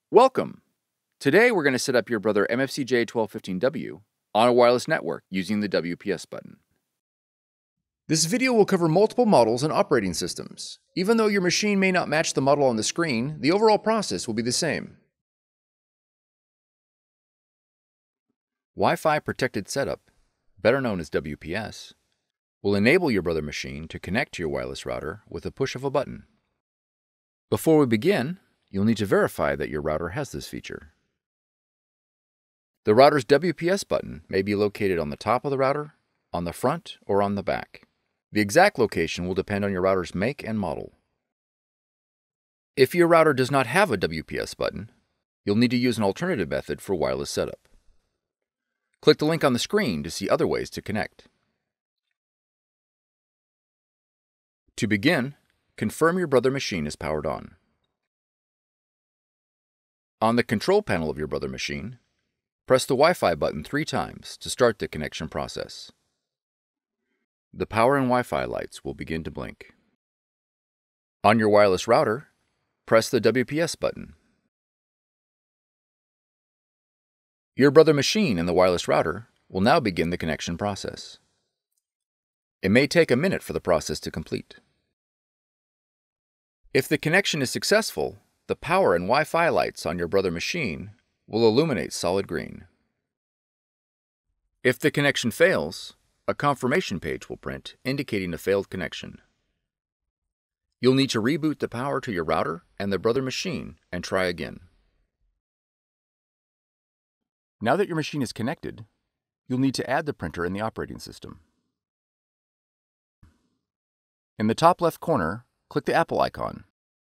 Welcome! Today we're going to set up your Brother MFCJ1215W on a wireless network using the WPS button. This video will cover multiple models and operating systems. Even though your machine may not match the model on the screen, the overall process will be the same. Wi-Fi protected setup, better known as WPS, will enable your Brother machine to connect to your wireless router with a push of a button. Before we begin, you'll need to verify that your router has this feature. The router's WPS button may be located on the top of the router, on the front, or on the back. The exact location will depend on your router's make and model. If your router does not have a WPS button, you'll need to use an alternative method for wireless setup. Click the link on the screen to see other ways to connect. To begin, confirm your Brother machine is powered on. On the control panel of your Brother machine, press the Wi-Fi button 3 times to start the connection process. The power and Wi-Fi lights will begin to blink. On your wireless router, press the WPS button. Your Brother machine and the wireless router will now begin the connection process. It may take a minute for the process to complete. If the connection is successful, the power and Wi-Fi lights on your Brother machine will illuminate solid green. If the connection fails, a confirmation page will print indicating a failed connection. You'll need to reboot the power to your router and the Brother machine and try again. Now that your machine is connected, you'll need to add the printer in the operating system. In the top left corner, click the Apple icon.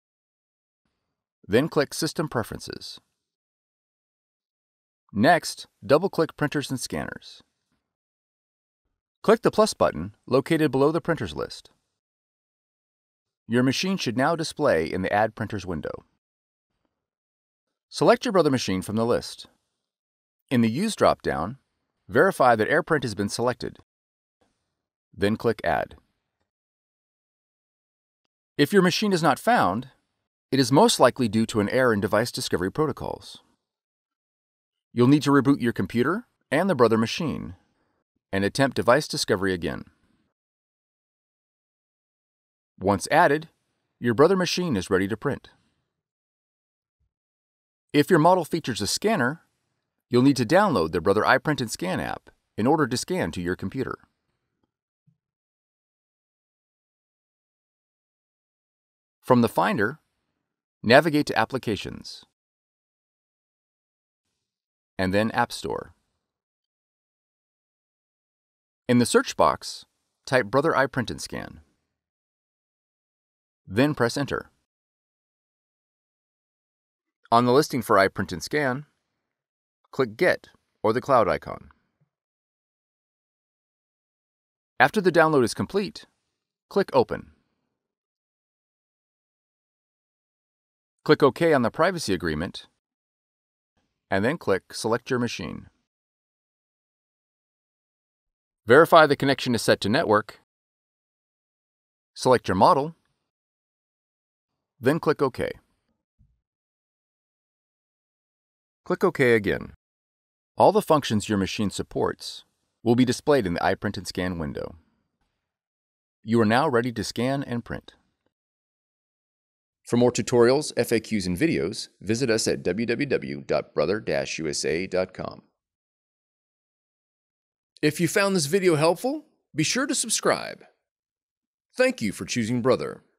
Then click System Preferences. Next, double-click Printers and Scanners. Click the plus button located below the printers list. Your machine should now display in the Add Printers window. Select your Brother machine from the list. In the Use drop-down, verify that AirPrint has been selected. Then click Add. If your machine is not found, it is most likely due to an error in device discovery protocols. You'll need to reboot your computer and the Brother machine and attempt device discovery again. Once added, your Brother machine is ready to print. If your model features a scanner, you'll need to download the Brother iPrint&Scan app in order to scan to your computer. From the Finder, navigate to Applications, and then App Store. In the search box, type Brother iPrint&Scan. Then press Enter. On the listing for iPrint&Scan, click Get or the cloud icon. After the download is complete, click Open. Click OK on the privacy agreement, and then click Select your machine. Verify the connection is set to network, select your model, then click OK. Click OK again. All the functions your machine supports will be displayed in the iPrint&Scan window. You are now ready to scan and print. For more tutorials, FAQs, and videos, visit us at www.brother-usa.com. If you found this video helpful, be sure to subscribe. Thank you for choosing Brother.